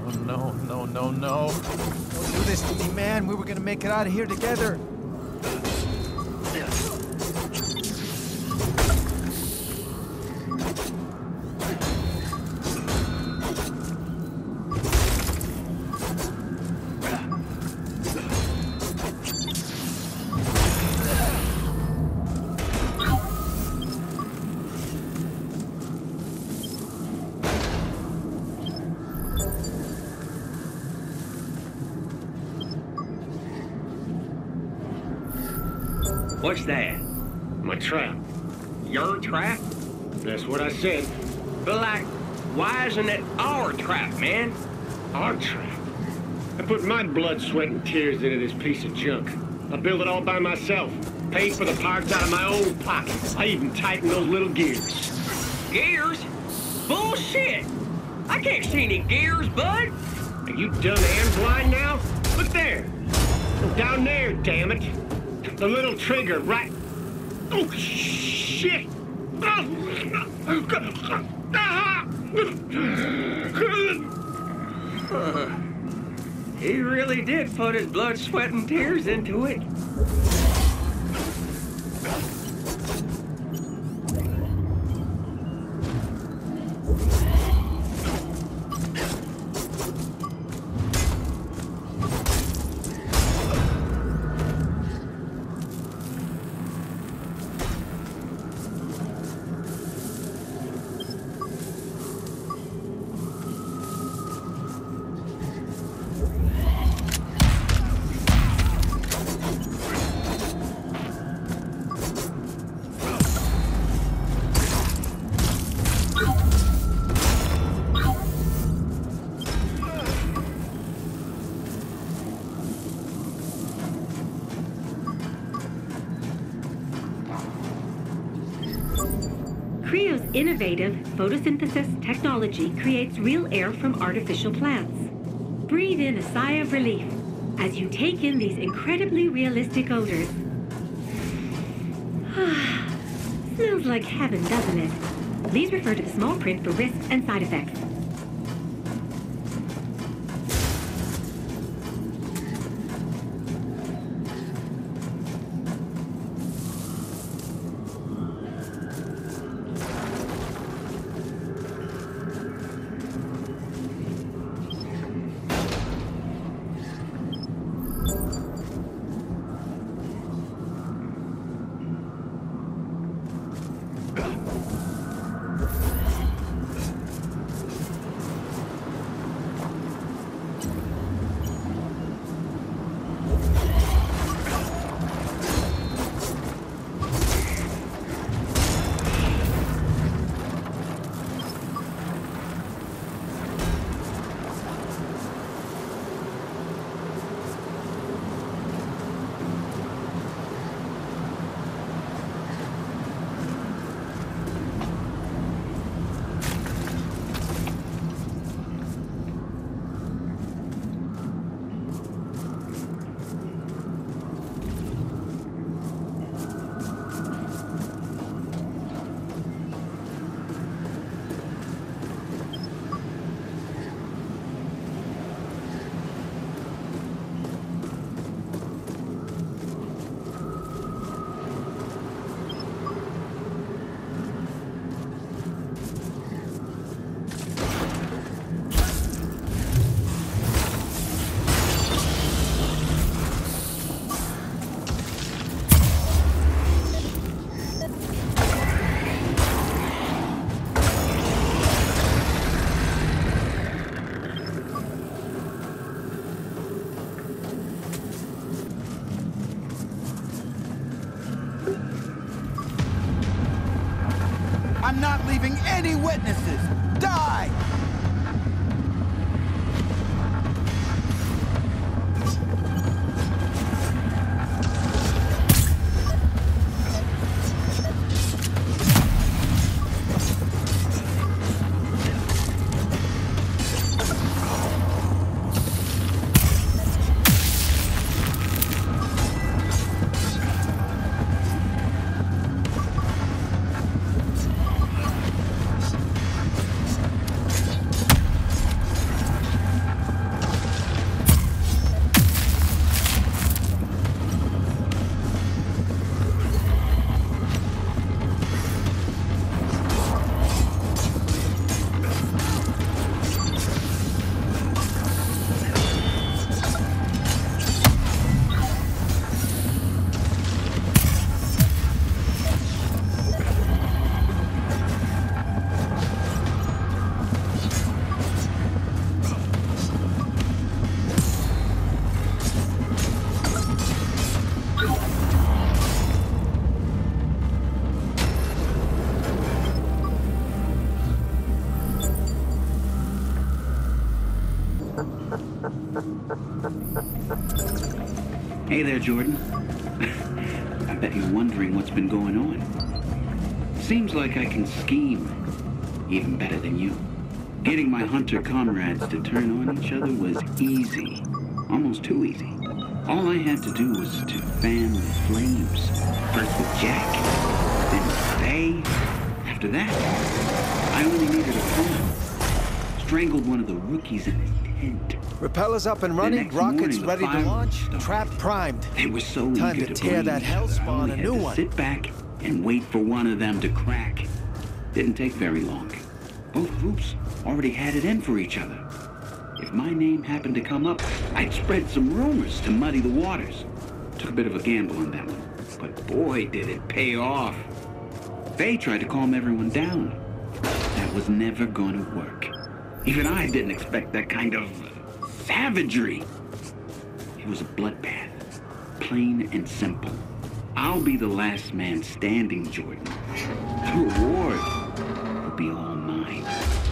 No, no, no, no. Don't do this to me, man. We were gonna make it out of here together. What's that? My trap. Your trap? That's what I said. But like, why isn't it our trap, man? Our trap? I put my blood, sweat, and tears into this piece of junk. I built it all by myself. Paid for the parts out of my own pocket. I even tightened those little gears. Gears? Bullshit! I can't see any gears, bud. Are you dumb and blind now? Look there. Down there, damn it. The little trigger, right? Oh, shit! He really did put his blood, sweat, and tears into it. Innovative photosynthesis technology creates real air from artificial plants. Breathe in a sigh of relief as you take in these incredibly realistic odors. Smells like heaven, doesn't it? Please refer to the small print for risks and side effects. I'm not leaving any witnesses! Die! Hey there, Jordan. I bet you're wondering what's been going on. Seems like I can scheme even better than you. Getting my hunter comrades to turn on each other was easy. Almost too easy. All I had to do was to fan the flames. First with Jack, then with Faye. After that, I only needed a phone. Strangled one of the rookies in his tent. Repellers up and running, rockets ready to launch, trap primed. They were so Time eager to tear that hellspawn a new one. Sit back and wait for one of them to crack. Didn't take very long. Both groups already had it in for each other. If my name happened to come up, I'd spread some rumors to muddy the waters. Took a bit of a gamble on that one, but boy did it pay off. They tried to calm everyone down. That was never gonna work. Even I didn't expect that kind of savagery. It was a bloodbath, plain and simple. I'll be the last man standing, Jordan. The reward will be all mine.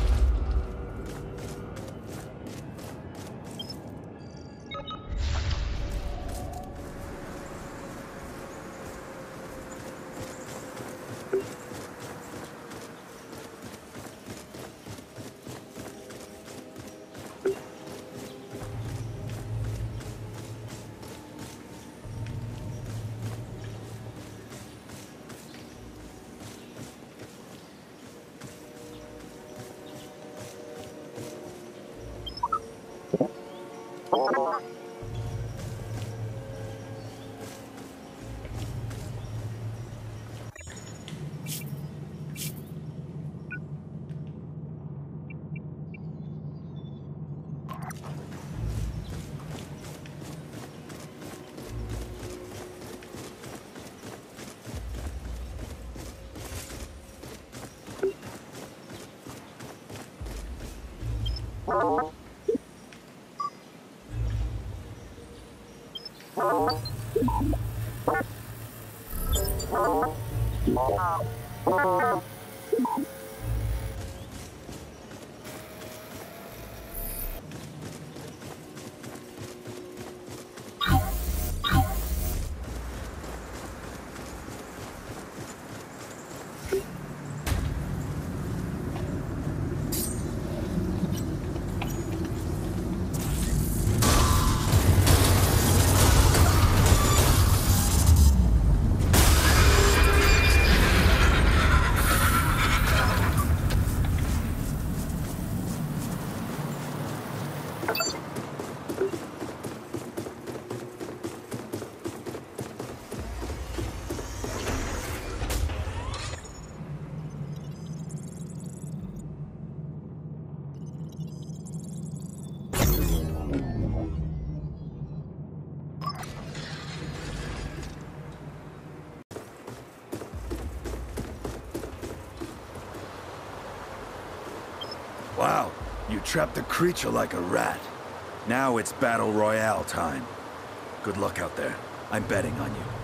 Wow, you trapped the creature like a rat. Now it's Battle Royale time. Good luck out there. I'm betting on you.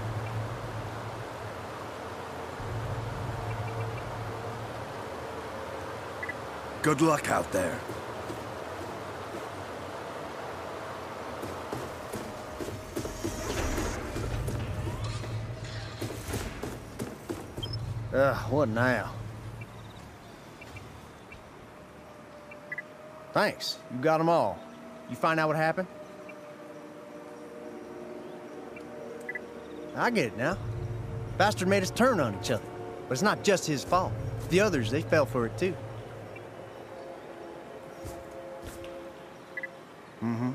Good luck out there. What now? Thanks. You got them all. You find out what happened? I get it now. Bastard made us turn on each other. But it's not just his fault. The others, they fell for it too. Mm-hmm.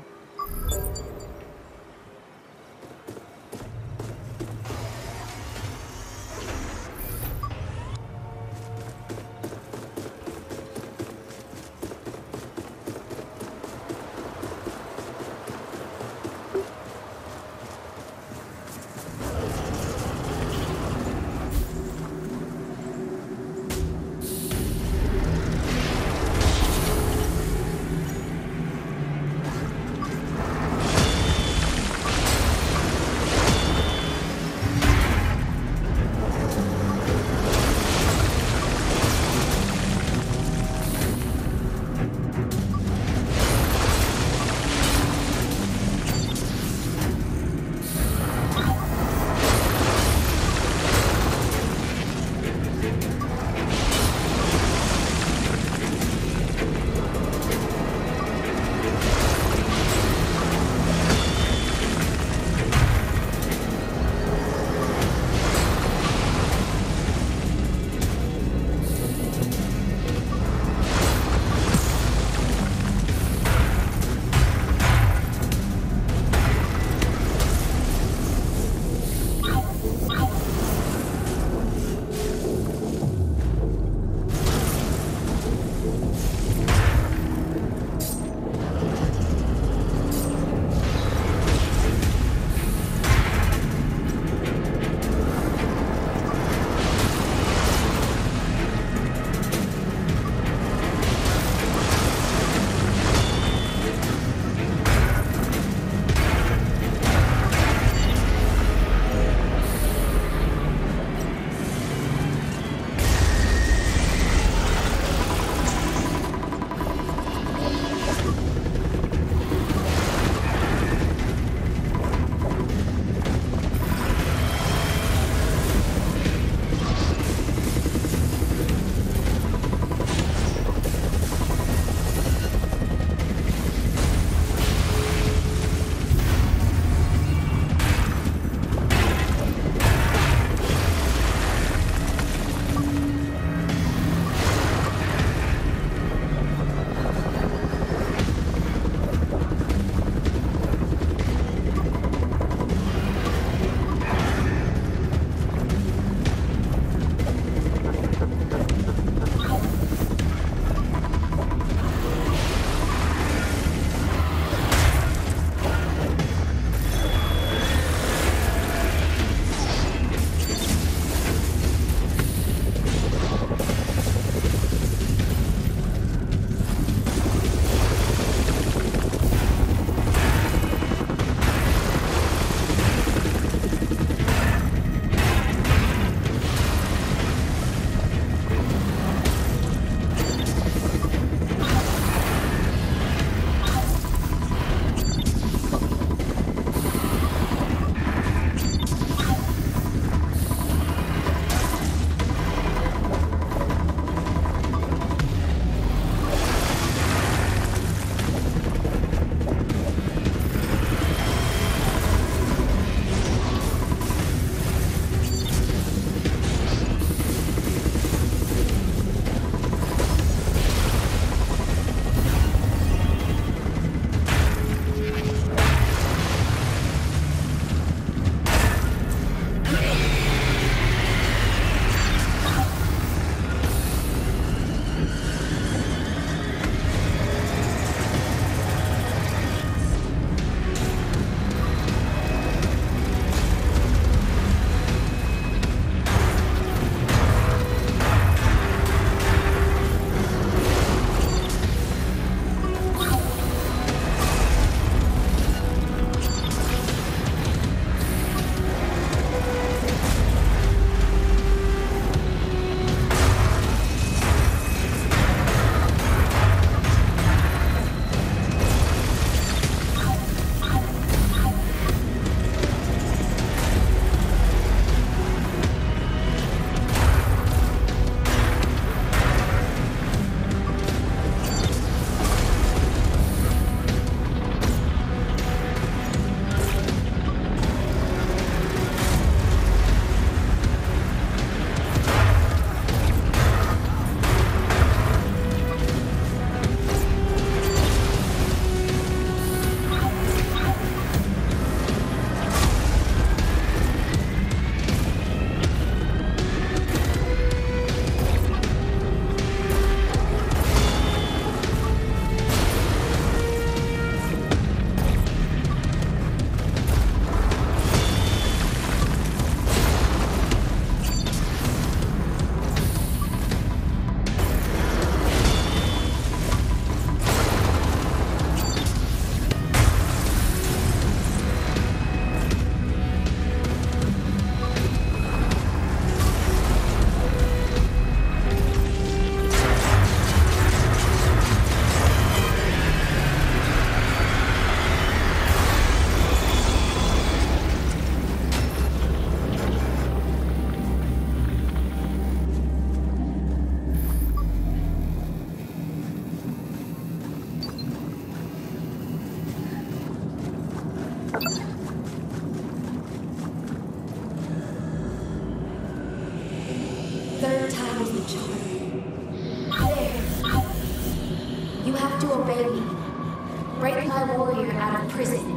Third time is the charm. There. You have to obey me. Break my warrior out of prison.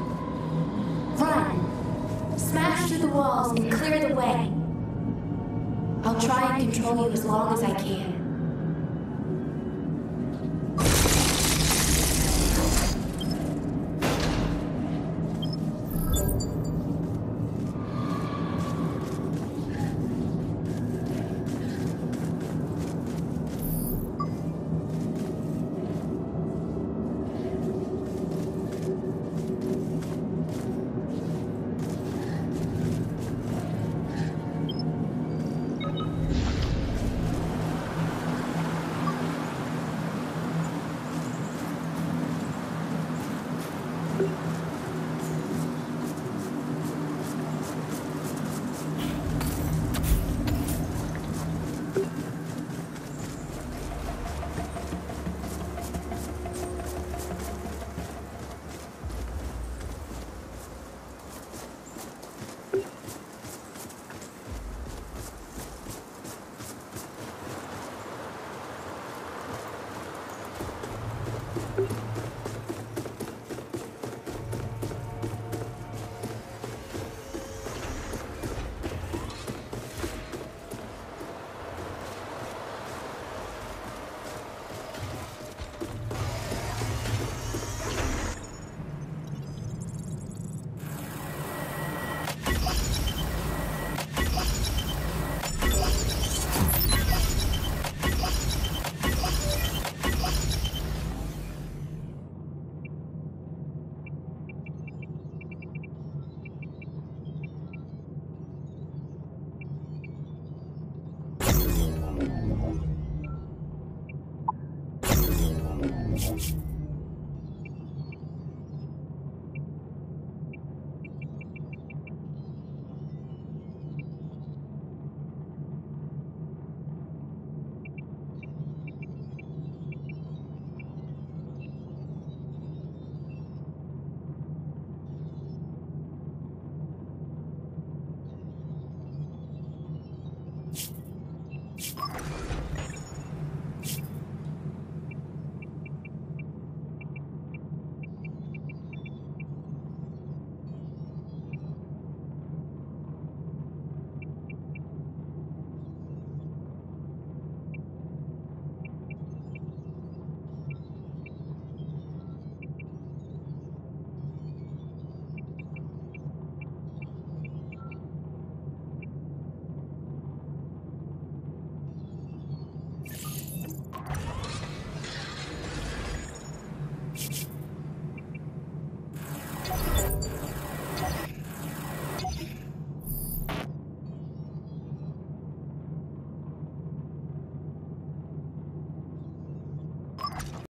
Run. Smash through the walls and clear the way. I'll try and control you as long as I can.